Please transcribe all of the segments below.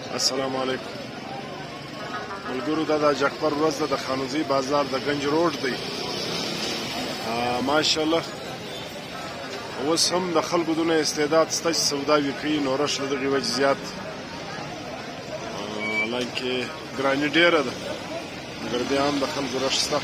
السلام علیکم ملګرو، دا د جعفر ورځ ده، د خانوزي بازار د گنج روډ دی. ماشاءالله اوس هم د خلکو دونه استعداد شته چې سوداوي کوي، نو رش له دغې وجې زیات حالانکې ګراني ډېره ده، مګر بیا هم د خلکو رش شته.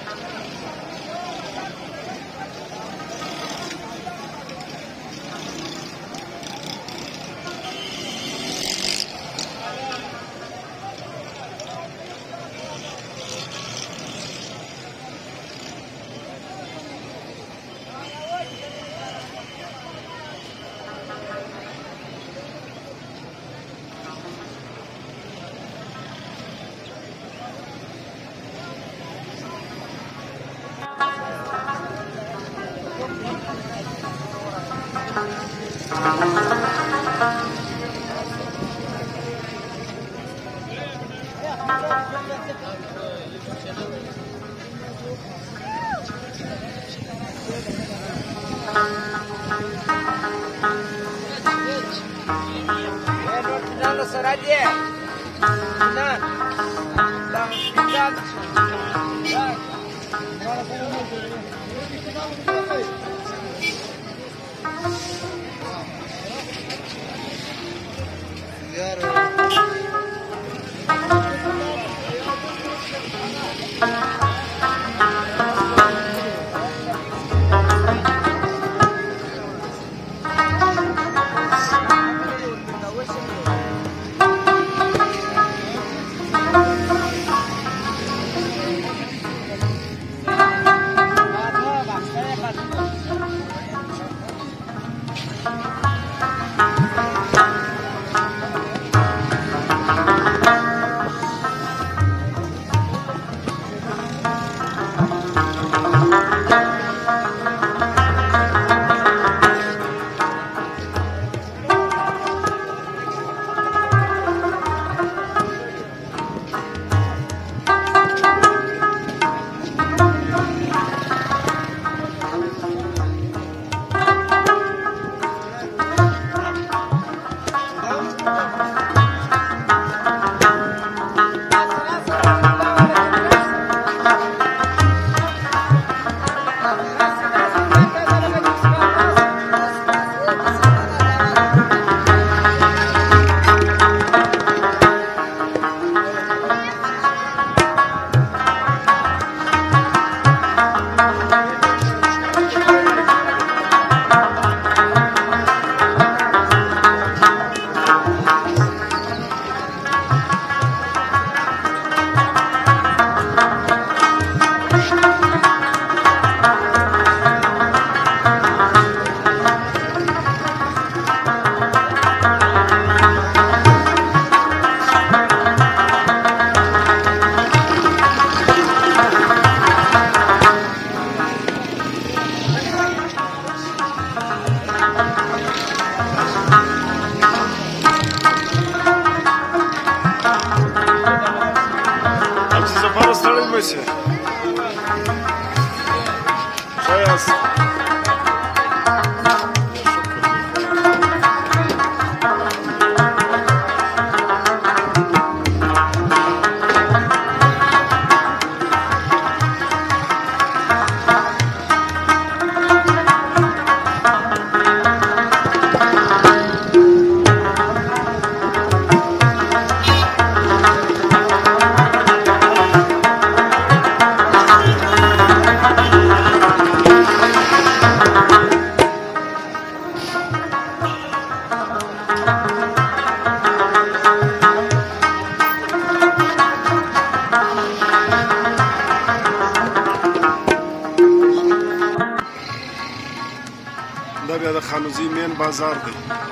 دا بیا د خانوزي مین بازار دی،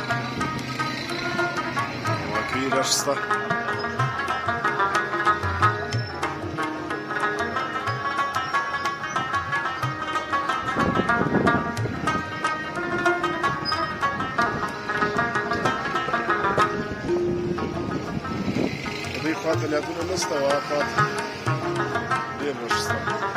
واقعي رش شته. د دې خواته لیدونه نشته، وا خواته ډېر رش شته.